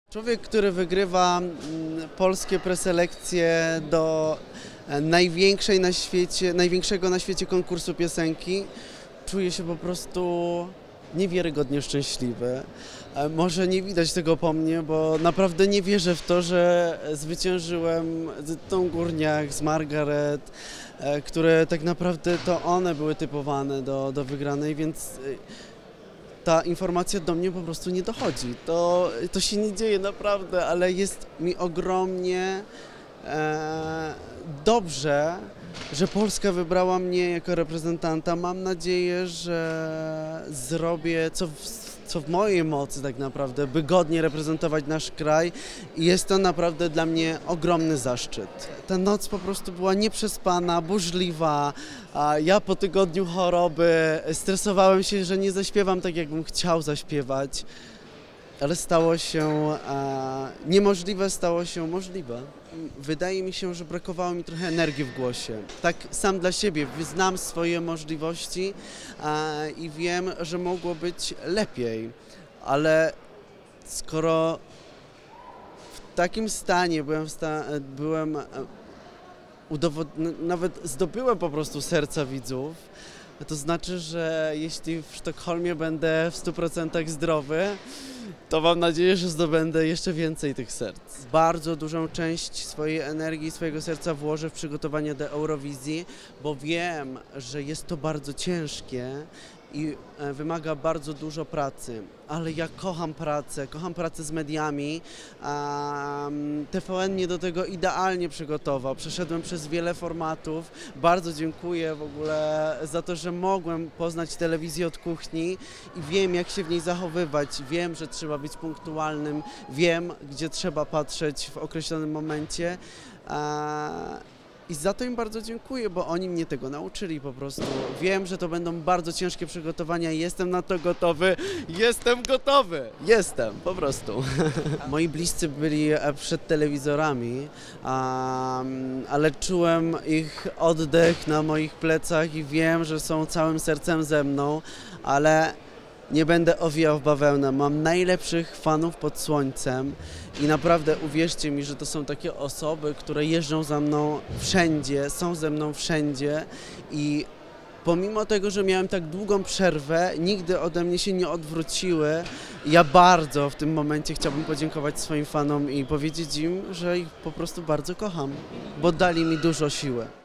Człowiek, który wygrywa polskie preselekcje do największego na świecie konkursu piosenki, czuje się po prostu niewiarygodnie szczęśliwy. Może nie widać tego po mnie, bo naprawdę nie wierzę w to, że zwyciężyłem z Edytą Górniak, z Margaret, które tak naprawdę to one były typowane do wygranej, więc ta informacja do mnie po prostu nie dochodzi. To się nie dzieje naprawdę, ale jest mi ogromnie dobrze, że Polska wybrała mnie jako reprezentanta. Mam nadzieję, że zrobię co w mojej mocy tak naprawdę, by godnie reprezentować nasz kraj i jest to naprawdę dla mnie ogromny zaszczyt. Ta noc po prostu była nieprzespana, burzliwa, a ja po tygodniu choroby stresowałem się, że nie zaśpiewam tak, jakbym chciał zaśpiewać, ale stało się niemożliwe, stało się możliwe. Wydaje mi się, że brakowało mi trochę energii w głosie. Tak sam dla siebie znam swoje możliwości i wiem, że mogło być lepiej, ale skoro w takim stanie nawet zdobyłem po prostu serca widzów, to znaczy, że jeśli w Sztokholmie będę w 100% zdrowy, to mam nadzieję, że zdobędę jeszcze więcej tych serc. Bardzo dużą część swojej energii, swojego serca włożę w przygotowanie do Eurowizji, bo wiem, że jest to bardzo ciężkie i wymaga bardzo dużo pracy, ale ja kocham pracę z mediami. TVN mnie do tego idealnie przygotował, przeszedłem przez wiele formatów, bardzo dziękuję w ogóle za to, że mogłem poznać telewizję od kuchni i wiem, jak się w niej zachowywać, wiem, że trzeba być punktualnym, wiem, gdzie trzeba patrzeć w określonym momencie. I za to im bardzo dziękuję, bo oni mnie tego nauczyli po prostu. Wiem, że to będą bardzo ciężkie przygotowania i jestem na to gotowy. Jestem, po prostu. Moi bliscy byli przed telewizorami, ale czułem ich oddech na moich plecach i wiem, że są całym sercem ze mną, ale nie będę owijał w bawełnę. Mam najlepszych fanów pod słońcem i naprawdę uwierzcie mi, że to są takie osoby, które jeżdżą za mną wszędzie, są ze mną wszędzie i pomimo tego, że miałem tak długą przerwę, nigdy ode mnie się nie odwróciły. Ja bardzo w tym momencie chciałbym podziękować swoim fanom i powiedzieć im, że ich po prostu bardzo kocham, bo dali mi dużo siły.